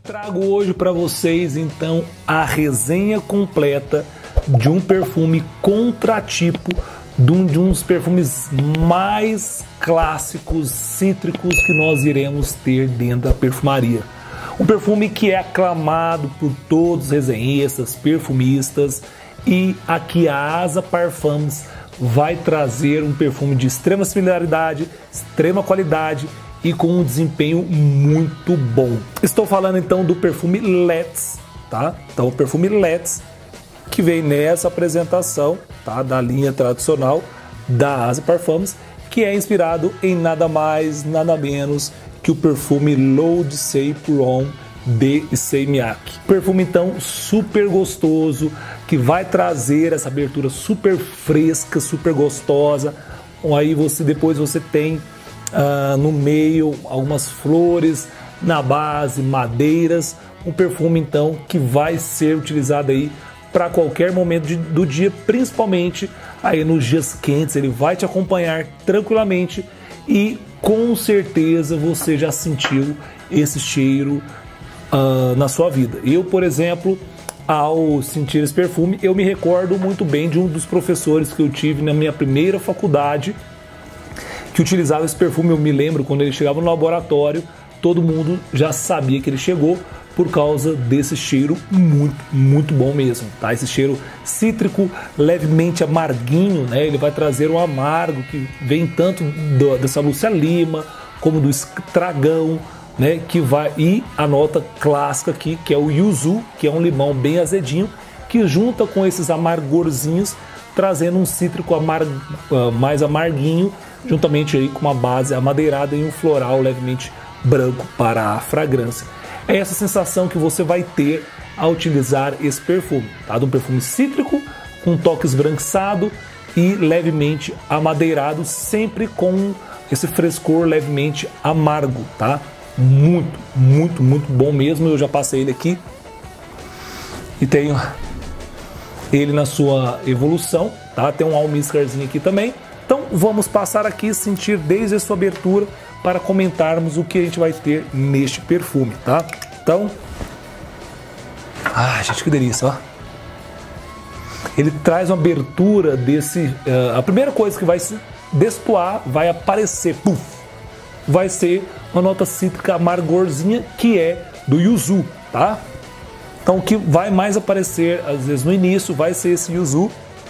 Trago hoje para vocês então a resenha completa de um perfume contratipo, de um dos perfumes mais clássicos cítricos que nós iremos ter dentro da perfumaria. Um perfume que é aclamado por todos os resenhistas, perfumistas, e aqui a Asa Parfums vai trazer um perfume de extrema similaridade, extrema qualidade e com um desempenho muito bom. Estou falando então do perfume Let's, tá? Então o perfume Let's que vem nessa apresentação, tá? Da linha tradicional da Asa Parfums, que é inspirado em nada mais, nada menos que o perfume L'Eau de Sei Pour Homme de Seimiac. Perfume então super gostoso, que vai trazer essa abertura super fresca, super gostosa. Aí depois você tem no meio algumas flores, na base madeiras. Um perfume então que vai ser utilizado aí para qualquer momento do dia, principalmente aí nos dias quentes. Ele vai te acompanhar tranquilamente e com certeza você já sentiu esse cheiro na sua vida. Eu, por exemplo, ao sentir esse perfume, eu me recordo muito bem de um dos professores que eu tive na minha primeira faculdade, que utilizava esse perfume. Eu me lembro quando ele chegava no laboratório, todo mundo já sabia que ele chegou por causa desse cheiro muito bom mesmo, tá? Esse cheiro cítrico, levemente amarguinho, né? Ele vai trazer um amargo que vem tanto dessa Lúcia Lima como do estragão, né? E a nota clássica aqui, que é o yuzu, que é um limão bem azedinho, que junta com esses amargorzinhos, trazendo um cítrico mais amarguinho, juntamente aí com uma base amadeirada e um floral levemente branco para a fragrância. É essa sensação que você vai ter ao utilizar esse perfume, tá? De um perfume cítrico, com toque esbranquiçado e levemente amadeirado, sempre com esse frescor levemente amargo, tá? Muito bom mesmo. Eu já passei ele aqui e tenho ele na sua evolução, tá? Tem um almíscarzinho aqui também. Então vamos passar aqui e sentir desde a sua abertura para comentarmos o que a gente vai ter neste perfume, tá? Então, gente, que delícia, ó. Ele traz uma abertura desse... a primeira coisa que vai se destoar, vai aparecer, puff, vai ser uma nota cítrica amargorzinha, que é do yuzu, tá? Então o que vai mais aparecer, às vezes no início, vai ser esse yuzu.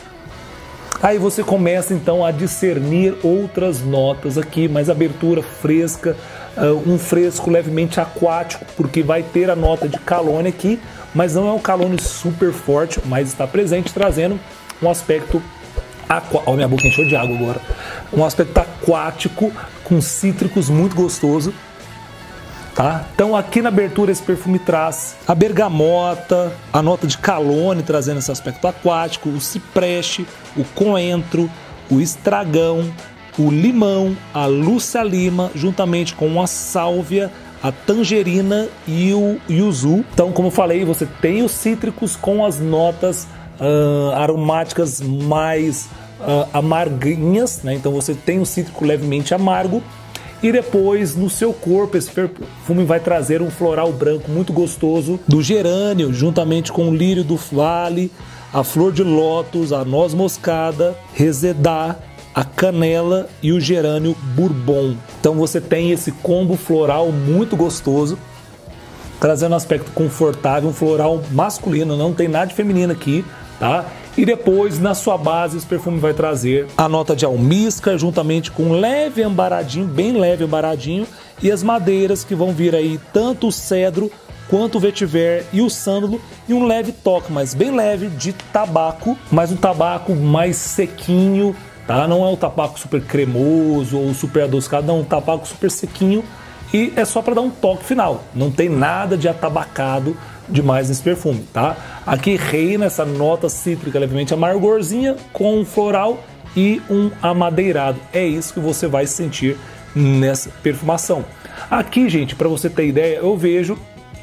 Aí você começa então a discernir outras notas aqui, mais abertura fresca, um fresco levemente aquático, porque vai ter a nota de calônia aqui, mas não é um calônia super forte, mas está presente, trazendo um aspecto aquático. Ó, minha boca encheu de água agora. Um aspecto aquático com cítricos muito gostoso. Tá? Então aqui na abertura esse perfume traz a bergamota, a nota de calônia trazendo esse aspecto aquático, o cipreste, o coentro, o estragão, o limão, a Lúcia Lima, juntamente com a sálvia, a tangerina e o yuzu. Então, como eu falei, você tem os cítricos com as notas aromáticas mais amarguinhas, né? Então você tem o cítrico levemente amargo. E depois, no seu corpo, esse perfume vai trazer um floral branco muito gostoso do gerânio, juntamente com o lírio do vale, a flor de lótus, a noz moscada, resedá, a canela e o gerânio bourbon. Então você tem esse combo floral muito gostoso, trazendo um aspecto confortável, um floral masculino, não tem nada de feminino aqui, tá? E depois, na sua base, esse perfume vai trazer a nota de almíscar, juntamente com um leve ambaradinho, bem leve ambaradinho, e as madeiras que vão vir aí, tanto o cedro, quanto o vetiver e o sândalo, e um leve toque, mas bem leve, de tabaco, mas um tabaco mais sequinho, tá? Não é um tabaco super cremoso ou super adocicado, não, um tabaco super sequinho, e é só para dar um toque final, não tem nada de atabacado demais nesse perfume, tá? Aqui reina essa nota cítrica levemente amargorzinha com um floral e um amadeirado. É isso que você vai sentir nessa perfumação. Aqui, gente, para você ter ideia, eu vejo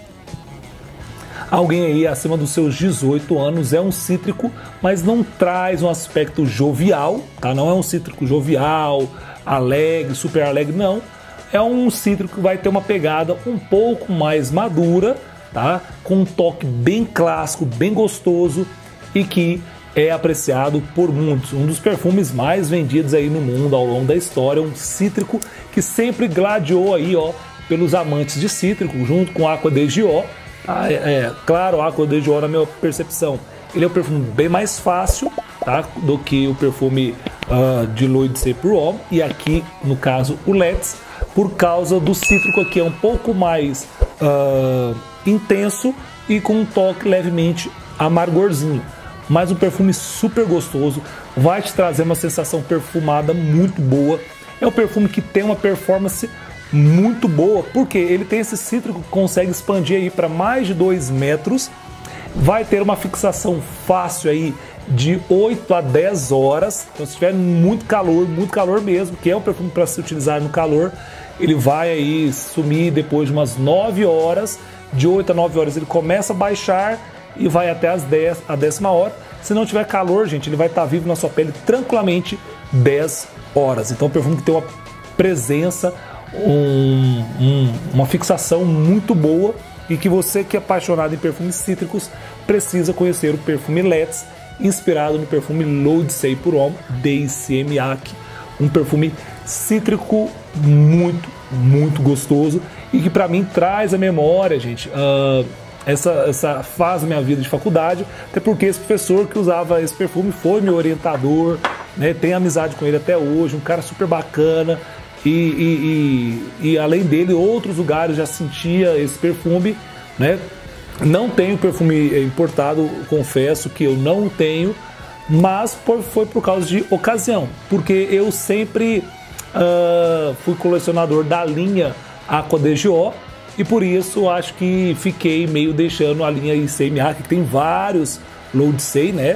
alguém aí acima dos seus 18 anos, é um cítrico, mas não traz um aspecto jovial, tá? Não é um cítrico jovial, alegre, super alegre, não. É um cítrico que vai ter uma pegada um pouco mais madura, tá? Com um toque bem clássico, bem gostoso e que é apreciado por muitos. Um dos perfumes mais vendidos aí no mundo ao longo da história, um cítrico que sempre gladiou aí, ó, pelos amantes de cítrico, junto com Acqua di Gio. Claro, Acqua di Gio, na minha percepção, ele é um perfume bem mais fácil, tá, do que o perfume de L'Eau de Sey Pour Homme, e aqui, no caso, o Let's, por causa do cítrico aqui, é um pouco mais intenso e com um toque levemente amargorzinho. Mas um perfume super gostoso, vai te trazer uma sensação perfumada muito boa. É um perfume que tem uma performance muito boa, porque ele tem esse cítrico que consegue expandir aí para mais de 2 metros. Vai ter uma fixação fácil aí de 8 a 10 horas. Então, se tiver muito calor mesmo, que é um perfume para se utilizar no calor, ele vai aí sumir depois de umas 9 horas. De 8 a 9 horas ele começa a baixar e vai até a 10ª hora. Se não tiver calor, gente, ele vai estar vivo na sua pele tranquilamente 10 horas. Então, é um perfume que tem uma presença, uma fixação muito boa, e que você que é apaixonado em perfumes cítricos precisa conhecer o perfume Let's, inspirado no perfume L'Eau de Sey Pour Homme de Siemiac, um perfume cítrico muito gostoso e que para mim traz a memória, gente, essa fase da minha vida de faculdade, até porque esse professor que usava esse perfume foi meu orientador, né? Tenho amizade com ele até hoje, um cara super bacana. E além dele, outros lugares já sentia esse perfume, né? Não tenho perfume importado, confesso que eu não tenho, mas foi por causa de ocasião, porque eu sempre fui colecionador da linha Acqua di Gio, e por isso acho que fiquei meio deixando a linha Siemiac, que tem vários L'Eau de Sey, né?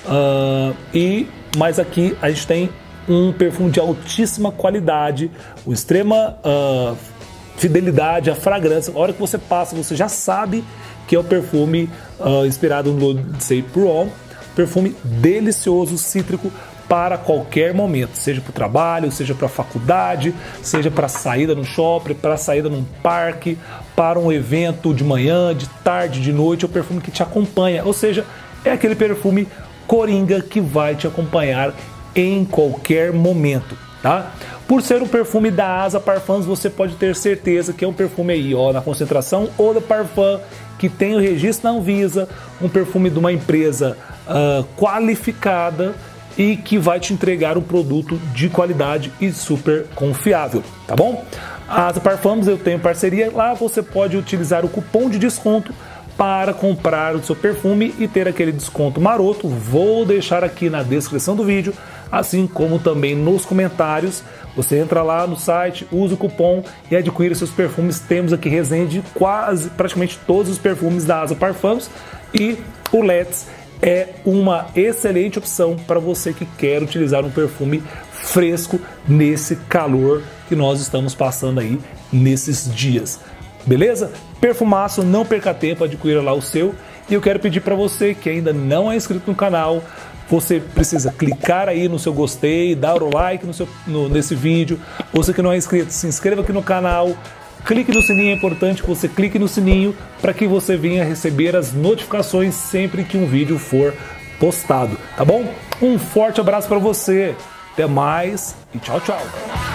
Mas aqui a gente tem um perfume de altíssima qualidade, com extrema fidelidade à fragrância. A hora que você passa, você já sabe que é o perfume inspirado no L'Eau de Sey Pour Homme. Perfume delicioso, cítrico, para qualquer momento, seja para o trabalho, seja para a faculdade, seja para saída no shopping, para saída num parque, para um evento de manhã, de tarde, de noite. É o perfume que te acompanha, ou seja, é aquele perfume coringa que vai te acompanhar em qualquer momento, tá? Por ser um perfume da Asa Parfums, você pode ter certeza que é um perfume aí, ó, na concentração Eau de Parfum, que tem o registro na Anvisa, um perfume de uma empresa qualificada e que vai te entregar um produto de qualidade e super confiável, tá bom? A Asa Parfums, eu tenho parceria, lá você pode utilizar o cupom de desconto para comprar o seu perfume e ter aquele desconto maroto. Vou deixar aqui na descrição do vídeo, assim como também nos comentários. Você entra lá no site, usa o cupom e adquire seus perfumes. Temos aqui resenha de praticamente todos os perfumes da Asa Parfums, e o Let's é uma excelente opção para você que quer utilizar um perfume fresco nesse calor que nós estamos passando aí nesses dias. Beleza? Perfumaço, não perca tempo, adquira lá o seu. E eu quero pedir para você que ainda não é inscrito no canal, você precisa clicar aí no seu gostei, dar o like nesse vídeo. Você que não é inscrito, se inscreva aqui no canal, clique no sininho, é importante que você clique no sininho para que você venha receber as notificações sempre que um vídeo for postado, tá bom? Um forte abraço para você, até mais e tchau, tchau!